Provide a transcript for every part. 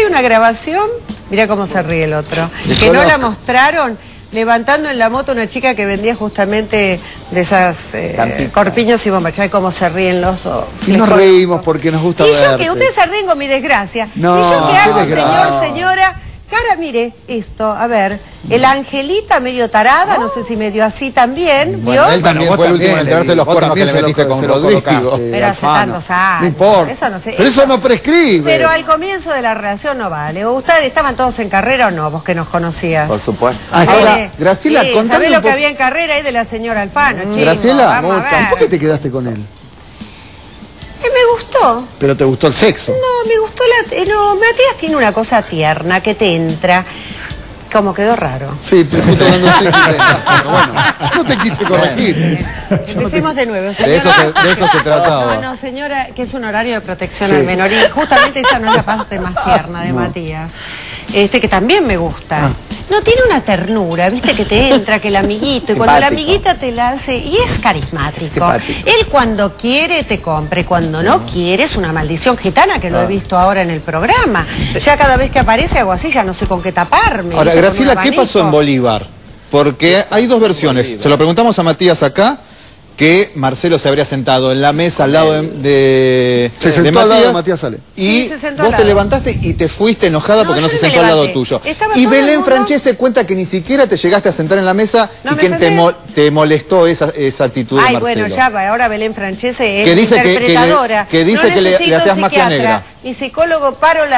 una grabación, mirá cómo se ríe el otro, que no la mostraron, levantando en la moto una chica que vendía justamente de esas corpiños y bombachas. Y cómo se ríen los dos. Y nos reímos porque nos gusta verte. Y yo que ustedes se ríen con mi desgracia. No, y yo que hago, desgracia. señora... Cara, mire, esto, a ver, el Angelita medio tarada, no sé si medio así también, ¿vio? Bueno, él también fue el último en enterarse de los cuernos que le metiste con Rodrigo. Pero hace tantos años. No importa. Eso no sé. Pero eso no prescribe. Pero al comienzo de la relación no vale. ¿Ustedes estaban todos en carrera o no? Vos que nos conocías. Por supuesto. Ahora, Graciela, contame ¿sabés un lo que poco. había en carrera ahí de la señora Alfano, chicos? Graciela, Vamos a ver. ¿por qué te quedaste con él? Me gustó. Pero te gustó el sexo. No, me gustó no, Matías tiene una cosa tierna que te entra. Como quedó raro. Sí, pero justo hablando de sexo. Pero bueno, yo no te quise corregir. Empecemos de nuevo, De señora. eso se trataba. No, señora, que es un horario de protección al menor. Y justamente esa no es la parte más tierna de Matías. Que también me gusta. No, tiene una ternura, viste, que te entra, que el amiguito. Y cuando la amiguita te la hace... Y es carismático. Él cuando quiere te compra. Y cuando no quiere es una maldición gitana, que lo he visto ahora en el programa. Ya cada vez que aparece hago así, ya no sé con qué taparme. Ahora, Graciela, ¿qué pasó en Bolívar? Porque hay dos versiones. Se lo preguntamos a Matías acá, que Marcelo se habría sentado en la mesa al lado de Matías sale. Y sí, vos te levantaste y te fuiste enojada porque no se sentó al lado tuyo. Y Belén Francese cuenta que ni siquiera te llegaste a sentar en la mesa y que te molestó esa actitud de Marcelo. Bueno, ya, ahora Belén Francese es que dice interpretadora. Que dice que le hacías magia negra. Mi psicólogo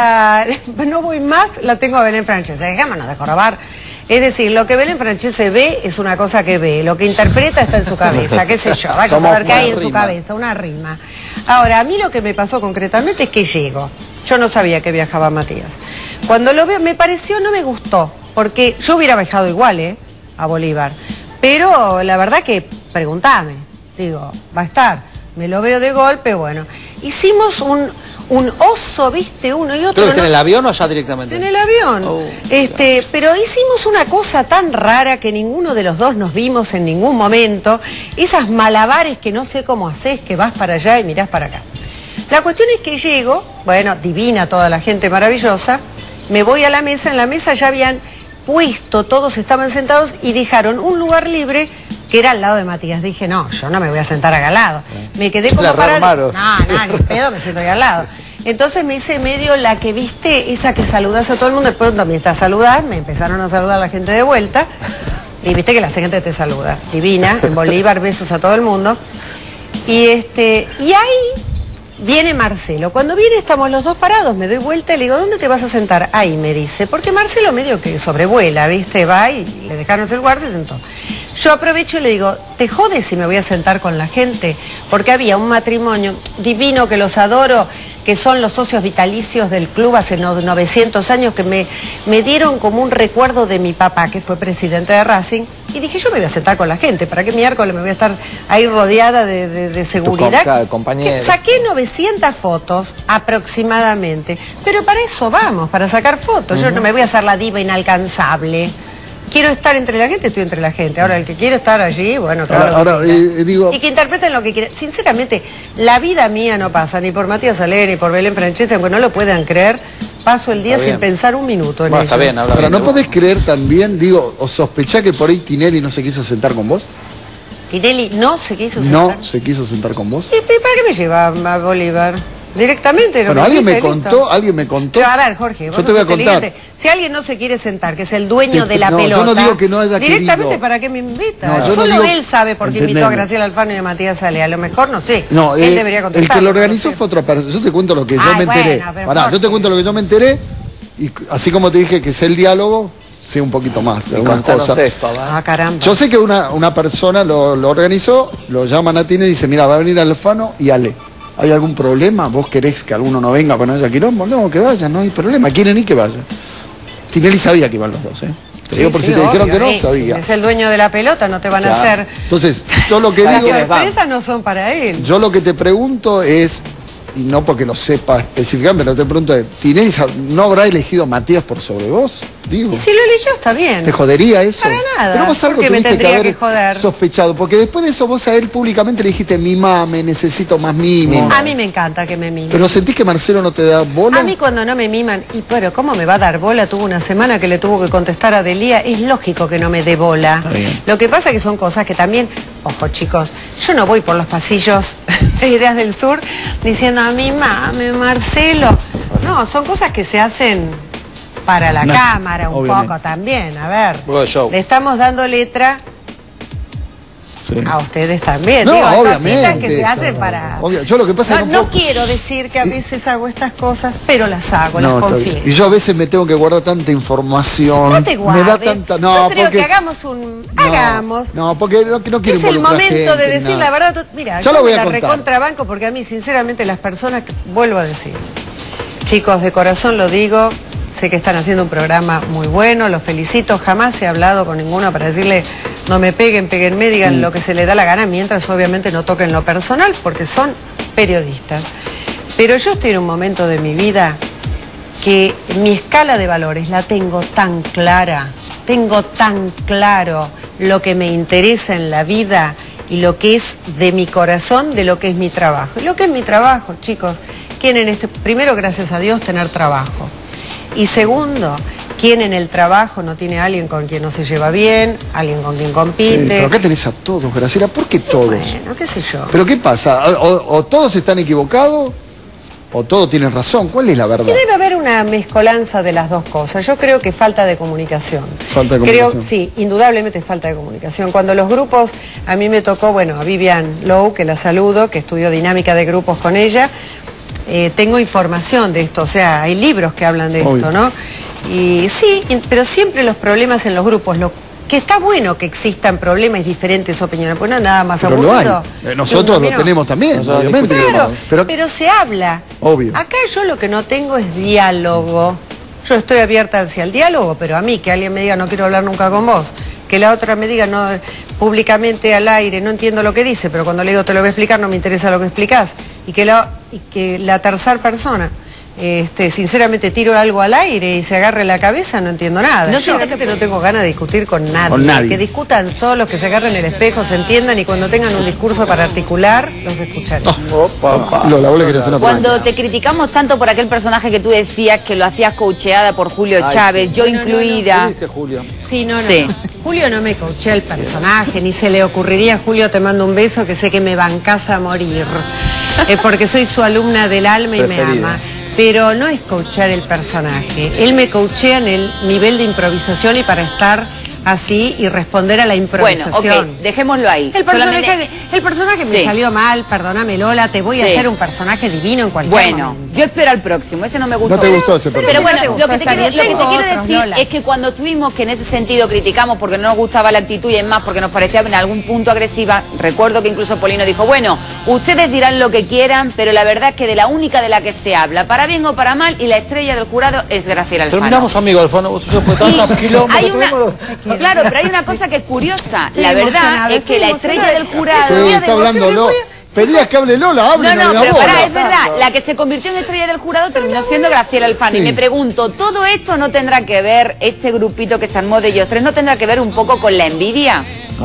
no voy más, la tengo a Belén Francese. Dejémonos de jorobar. Es decir, lo que Belén Francese ve es una cosa que ve, lo que interpreta está en su cabeza, qué sé yo, vaya a saber qué hay en su cabeza, una rima. Ahora, a mí lo que me pasó concretamente es que llego, yo no sabía que viajaba Matías. Cuando lo veo, me pareció, no me gustó, porque yo hubiera viajado igual, a Bolívar, pero la verdad que, preguntame, digo, va a estar, me lo veo de golpe, bueno, hicimos un oso, viste, uno y otro. ¿Creo que está en el avión o allá directamente? En el avión. Pero hicimos una cosa tan rara que ninguno de los dos nos vimos en ningún momento. Esas malabares que no sé cómo haces, que vas para allá y mirás para acá. La cuestión es que llego, bueno, divina toda la gente maravillosa, me voy a la mesa, en la mesa ya habían puesto, todos estaban sentados y dejaron un lugar libre que era al lado de Matías. Dije, no, yo no me voy a sentar acá al lado. Me quedé como parada. No, ni pedo, me siento ahí al lado. Entonces me hice medio la que, viste, esa que saludás a todo el mundo. De pronto, mientras saludás, me empezaron a saludar la gente de vuelta. Y viste que la gente te saluda. Divina, en Bolívar, besos a todo el mundo. Y ahí viene Marcelo. Cuando viene estamos los dos parados, me doy vuelta y le digo, ¿dónde te vas a sentar? Ahí, me dice, porque Marcelo medio que sobrevuela, ¿viste? Va y le dejaron el lugar, se sentó. Yo aprovecho y le digo, ¿te jodes si me voy a sentar con la gente? Porque había un matrimonio divino que los adoro, que son los socios vitalicios del club hace 900 años, que me dieron como un recuerdo de mi papá, que fue presidente de Racing, y dije, yo me voy a sentar con la gente, ¿para qué miércoles me voy a estar ahí rodeada de seguridad? Saqué 900 fotos aproximadamente, pero para eso vamos, para sacar fotos. Yo no me voy a hacer la diva inalcanzable. Quiero estar entre la gente, estoy entre la gente. Ahora, el que quiere estar allí, bueno, claro. Y que interpreten lo que quieran. Sinceramente, la vida mía no pasa ni por Matías Salé ni por Belén Francese, aunque no lo puedan creer. Paso el día sin pensar un minuto en eso. Pero ¿no podés creer también, o sospechar que por ahí Tinelli no se quiso sentar con vos? ¿Tinelli no se quiso sentar? ¿No se quiso sentar con vos? ¿Y para qué me lleva a Bolívar? Directamente. Bueno, alguien me contó. Pero a ver, Jorge, yo te voy a contar. Si alguien no se quiere sentar, que es el dueño de la pelota, yo no digo que no haya directamente querido. ¿Para qué me invita? No, solo él sabe por qué invitó a Graciela Alfano y a Matías Salé. A lo mejor no sé. No, él debería contestar. El que lo organizó fue otra persona. Yo te cuento lo que yo me enteré. Pará, yo te cuento lo que yo me enteré y así como te dije que sé el diálogo, sé un poquito más de algunas cosas. Caramba. Yo sé que una persona lo organizó, lo llaman a Tinelli y dice, mira, va a venir Alfano y Ale. ¿Hay algún problema? ¿Vos querés que alguno no venga con ella quilombo? No, que vaya, no hay problema. ¿Quieren ir que vaya? Tinelli sabía que iban los dos, Te digo por si te dijeron que no, sabía. Es el dueño de la pelota, no te van a hacer. Entonces, yo lo que digo... Las sorpresas no son para él. Yo lo que te pregunto es, y no porque lo sepa específicamente, pero te pregunto, ¿Tinelli no habrá elegido a Matías por sobre vos? Digo. Y si lo eligió está bien. ¿Te jodería eso? Para nada. Pero vos algo ¿Por qué me tuviste tendría que haber que joder? sospechado, porque después de eso vos a él públicamente le dijiste, mimame, necesito más mimo. A mí me encanta que me mimen. ¿Pero sentís que Marcelo no te da bola? A mí cuando no me miman, y pero ¿cómo me va a dar bola? Tuvo una semana que le tuvo que contestar a Delía, es lógico que no me dé bola. Lo que pasa es que son cosas que también, ojo chicos, yo no voy por los pasillos de Ideas del Sur diciendo a mí, mame, Marcelo. No, son cosas que se hacen para la cámara un poco también. A ver, le estamos dando letra a ustedes también. No, digo, obviamente. Que se hacen para... Yo lo que pasa no quiero decir que a veces hago estas cosas, pero las hago, las confieso. Y yo a veces me tengo que guardar tanta información. No te guardes. Me da tanta... yo creo que hagamos un... hagamos. No, porque no quiero es el momento de decir la verdad. Mira, yo lo voy a la contar. recontrabanco porque a mí, sinceramente, las personas que vuelvo a decir, chicos, de corazón lo digo, sé que están haciendo un programa muy bueno, los felicito, jamás he hablado con ninguno para decirle no me peguen, péguenme, digan lo que se les da la gana, mientras obviamente no toquen lo personal, porque son periodistas. Pero yo estoy en un momento de mi vida que mi escala de valores la tengo tan clara, tengo tan claro lo que me interesa en la vida y lo que es de mi corazón, de lo que es mi trabajo. Y lo que es mi trabajo, chicos, quieren primero, gracias a Dios, tener trabajo. Y segundo, ¿quién en el trabajo no tiene a alguien con quien no se lleva bien, alguien con quien compite? Sí, pero acá tenés a todos, Graciela, ¿por qué todos? Bueno, qué sé yo. ¿Pero qué pasa? ¿O todos están equivocados o todos tienen razón? ¿Cuál es la verdad? Y debe haber una mezcolanza de las dos cosas. Yo creo que falta de comunicación. Falta de comunicación. Creo, sí, indudablemente falta de comunicación. Cuando los grupos, a mí me tocó, bueno, a Vivian Lowe, que la saludo, que estudió dinámica de grupos con ella, tengo información de esto, o sea, hay libros que hablan de esto, ¿no? Y sí, pero siempre los problemas en los grupos, que está bueno que existan problemas y diferentes opiniones, pues no es nada más aburrido. Nosotros lo tenemos también, obviamente. Claro, pero se habla. Obvio. Acá yo lo que no tengo es diálogo. Yo estoy abierta hacia el diálogo, pero a mí que alguien me diga no quiero hablar nunca con vos, que la otra me diga no públicamente al aire, no entiendo lo que dice, pero cuando le digo te lo voy a explicar no me interesa lo que explicás, y que la tercera persona sinceramente tiro algo al aire y se agarre la cabeza, no entiendo nada. Yo realmente no tengo ganas de discutir con nadie. Que discutan solos, que se agarren el espejo, se entiendan y cuando tengan un discurso para articular, los escucharé. Cuando te criticamos tanto por aquel personaje que tú decías que lo hacías coacheada por Julio Chávez, yo incluida... ¿Qué dice Julio? Sí, no. Julio no me coachea el personaje, ni se le ocurriría, Julio, te mando un beso, que sé que me bancás a morir, porque soy su alumna del alma y me ama. Pero no es coachar el personaje, él me coachea en el nivel de improvisación y para estar así y responder a la improvisación. Bueno, ok, dejémoslo ahí. El personaje me salió mal, perdóname Lola, te voy a hacer un personaje divino en cualquier momento. Yo espero al próximo, ese no me gustó. No te gustó ese personaje. Pero bueno, lo que te quiero decir es que cuando estuvimos, que en ese sentido criticamos porque no nos gustaba la actitud y es más porque nos parecía en algún punto agresiva, recuerdo que incluso Polino dijo, bueno, ustedes dirán lo que quieran, pero la verdad es que de la única de la que se habla, para bien o para mal, y la estrella del jurado es Graciela Alfano. Terminamos, amigo Alfano, Claro, pero hay una cosa que es curiosa. La verdad es que la estrella del jurado... Sí, está hablando Lola. Pedías que hable Lola, hable. No, pero pará, es verdad. La que se convirtió en estrella del jurado terminó siendo Graciela Alfano. Y me pregunto, ¿todo esto no tendrá que ver, este grupito que se armó de ellos tres, no tendrá que ver un poco con la envidia?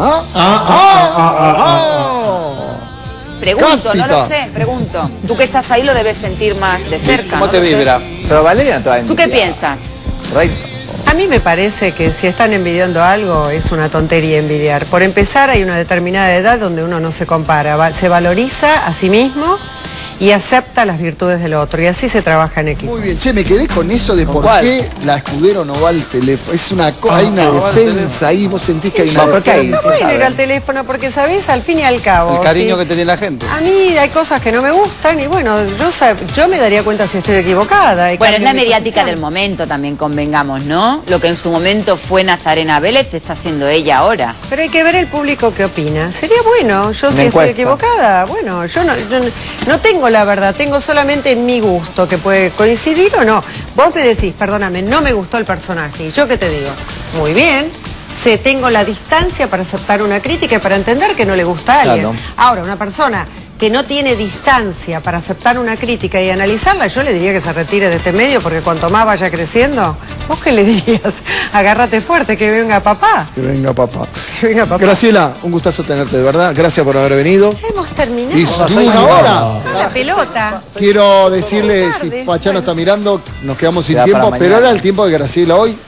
Pregunto, no lo sé, pregunto. Tú que estás ahí lo debes sentir más de cerca. ¿Cómo te vibra? Pero Valeria todavía. ¿Tú qué piensas? A mí me parece que si están envidiando algo es una tontería envidiar. Por empezar, hay una determinada edad donde uno no se compara, se valoriza a sí mismo y acepta las virtudes del otro, y así se trabaja en equipo. Muy bien, che, me quedé con eso de por qué la Escudero no va al teléfono. Es una cosa, hay una defensa ahí, vos sentís que hay una defensa. No pueden ir al teléfono porque, ¿sabés? Al fin y al cabo... El cariño que te tiene la gente. A mí hay cosas que no me gustan y bueno, yo me daría cuenta si estoy equivocada. Bueno, es la mediática del momento también, convengamos, ¿no? Lo que en su momento fue Nazarena Vélez está siendo ella ahora. Pero hay que ver el público qué opina. Sería bueno, yo si estoy equivocada, bueno, yo no tengo la verdad, tengo solamente mi gusto, que puede coincidir o no. Vos me decís, perdóname, no me gustó el personaje, ¿y yo qué te digo? Muy bien, tengo la distancia para aceptar una crítica y para entender que no le gusta a alguien. Claro. Ahora, una persona que no tiene distancia para aceptar una crítica y analizarla, yo le diría que se retire de este medio, porque cuanto más vaya creciendo, ¿vos qué le dirías? Agárrate fuerte, que venga papá. Que venga papá. Que venga papá. Graciela, un gustazo tenerte, de verdad. Gracias por haber venido. Ya hemos terminado. Y una hora. La pelota. Quiero decirle, si Pachá no está mirando, nos quedamos sin tiempo, pero era el tiempo de Graciela hoy.